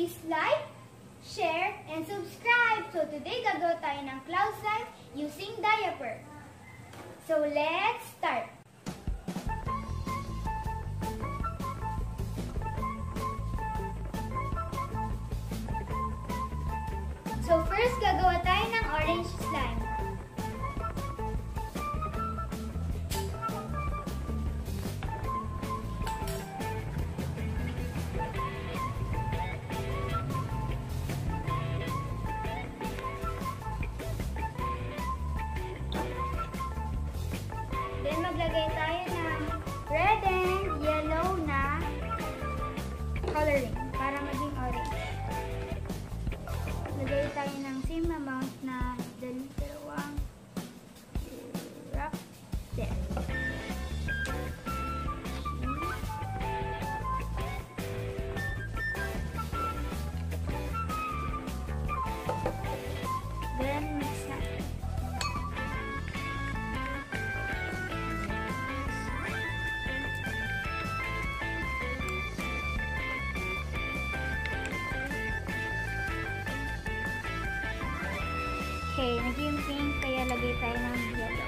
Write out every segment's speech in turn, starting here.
please like, share, and subscribe. So today gagawa tayo ng cloud slime using diaper. So let's start. So first gagawa tayo ng orange slime. Then maglagay tayo ng red and yellow na coloring para maging orange. Lagay tayo ng same amount na dalawang wrap there. Then mix natin. Okay, naging pink, kaya lagay tayo ng yellow.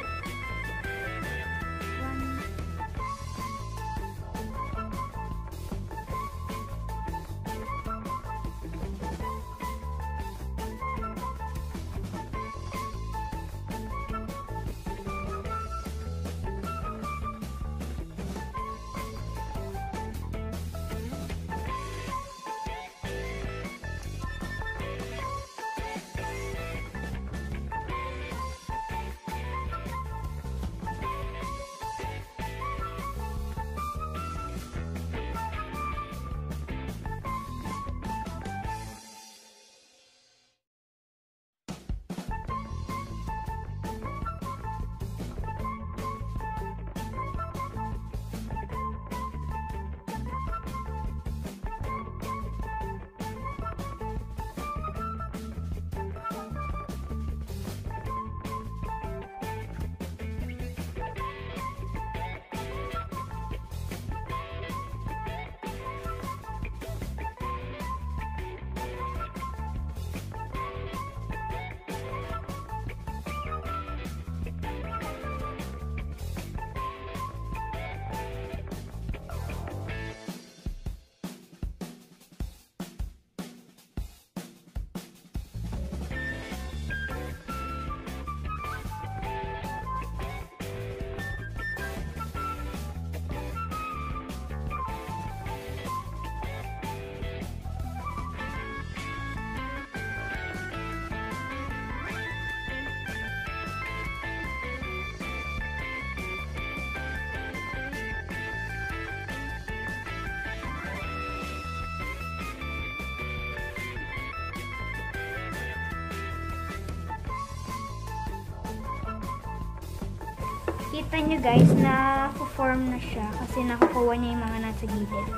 Kita nyo guys na form na siya kasi nakukuha niya yung mga nasa gilid.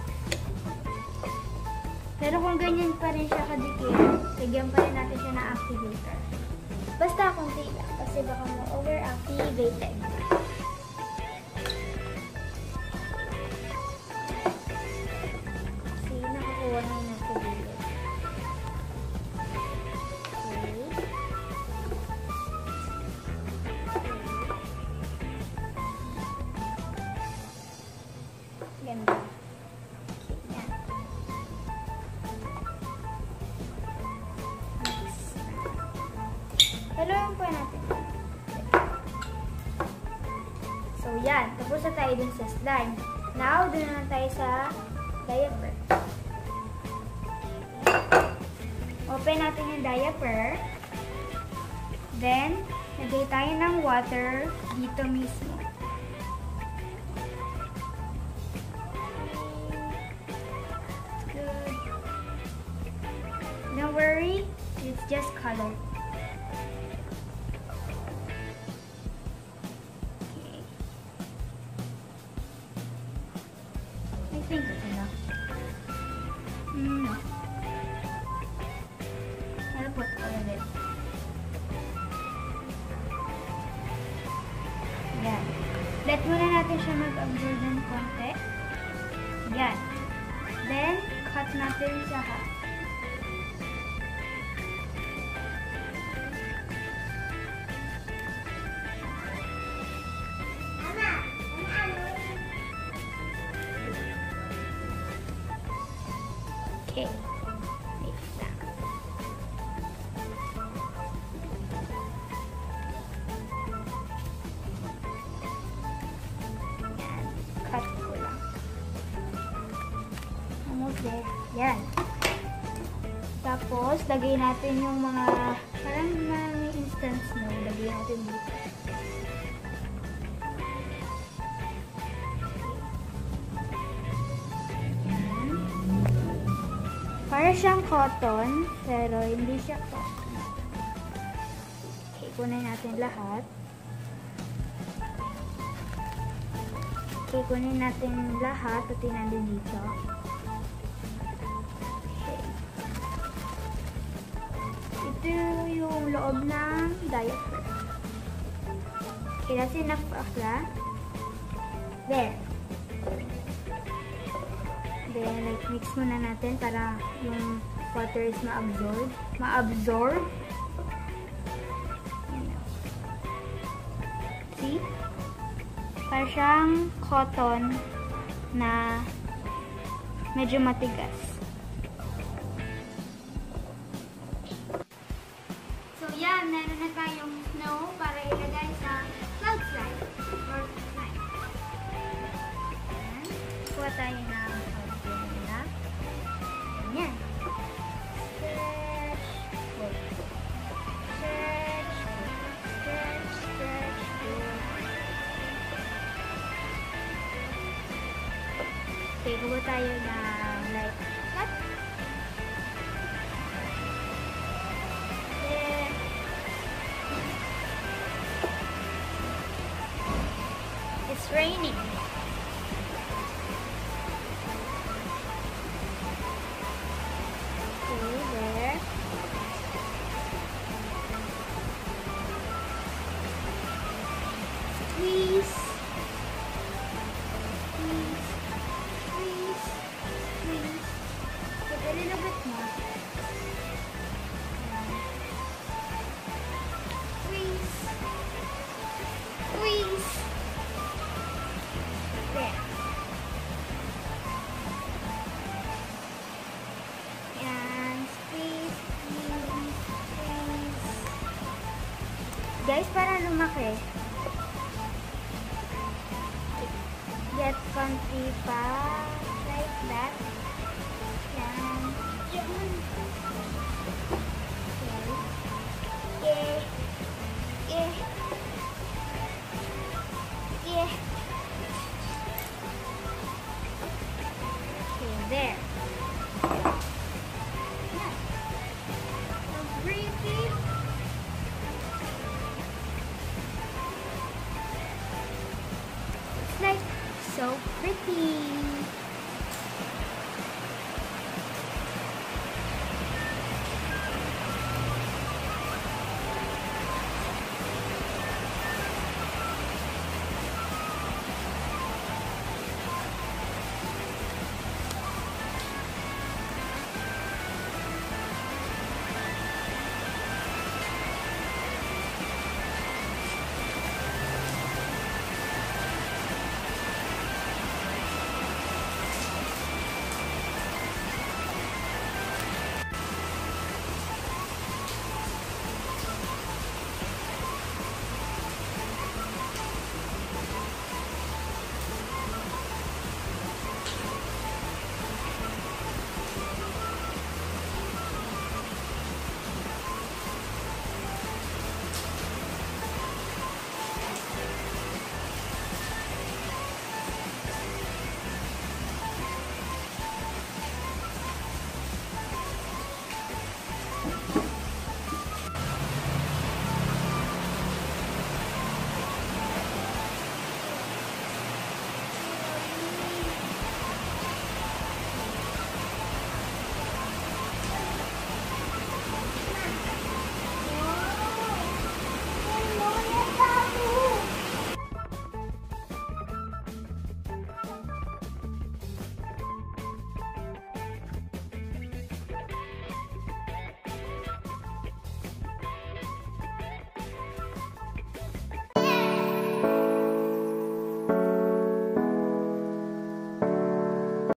Pero kung ganyan pa rin siya kadikit, lagyan pa rin natin siya na activator. Basta konti lang kasi baka ma-over-activated. Kasi nakukuha niya yung nasa gilid. Ganda. Yan. Haluin po natin. So, yan. Tapos na tayo dun sa slime. Now, dun na tayo sa diaper. Open natin yung diaper. Then, lagay tayo ng water dito mismo. Don't worry, it's just color. Okay. I think it's enough. No. I'll put all of it. Yan. Let muna natin siya mag-absorb ng konti. Yan. Then, cut natin sa half. Okay. Wait lang. Yan. Cut ko lang. Almost there. Yan. Tapos, lagay natin yung mga parang may instance mo. Lagay natin dito. Yan. Para siyang cotton, pero hindi siya cotton. Okay, kunin natin lahat. Okay, kunin natin lahat. Pati natin dito. Ito yung loob ng diaper. Okay, that's enough akla. There. Then, like, mix muna natin para yung water is ma-absorb. Ma-absorb. See? Para siyang cotton na medyo matigas. So, yan. Meron na tayong snow para ilagay sa cloud slide. Or slide. Yan. Kuha tayo ng cloud slide nila. Yan. Stretch. Pull. Stretch. Stretch. Stretch. Pull. Okay, kuha tayo ng like cut. It's raining. Okay, there. Squeeze. Squeeze. Squeeze. Squeeze. Put a little bit more. Squeeze. Squeeze. There. And squeeze, squeeze, squeeze. Guys, para lumaki. Get comfy pa. Like that. Yan. Yan. Okay. Yeah. Yeah. Okay, there. Yeah. So pretty. It's like so pretty.